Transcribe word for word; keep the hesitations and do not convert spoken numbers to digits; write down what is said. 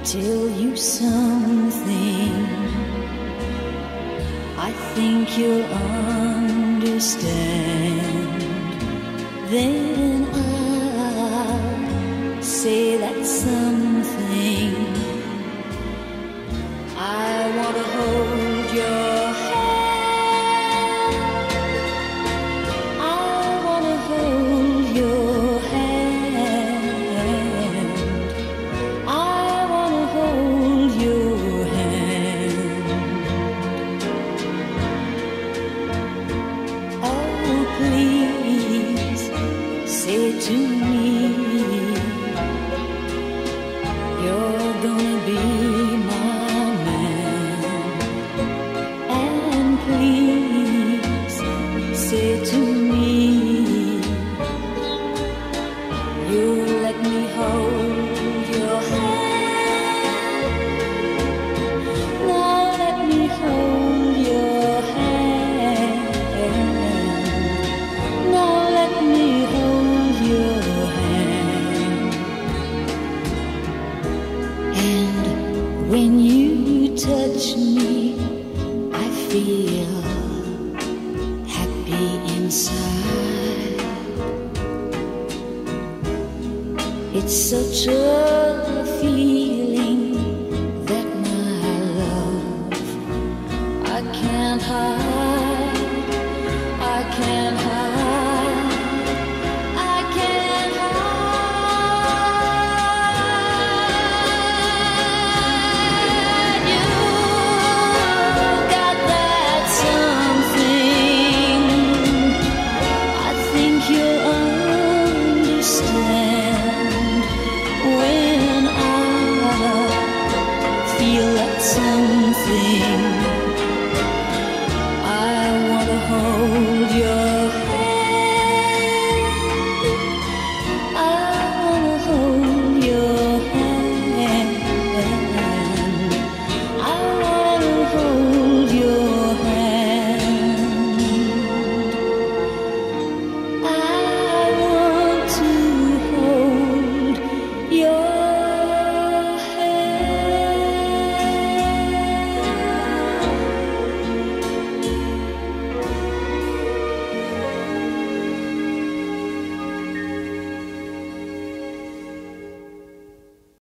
tell you something. I think you'll understand. Then I'll say that something. I want to hold your hand. I want to hold your hand. I want to hold your hand. Oh, please say to me, you're gonna be my man. And please say to me, you'll let me hold your hand. Now let me hold your hand. Now let me hold your hand. And when you touch me, I feel happy inside. It's such a feeling that my love I can't hide. I can't hide. I can't hide. You got that something. I think you'll understand when I feel that something.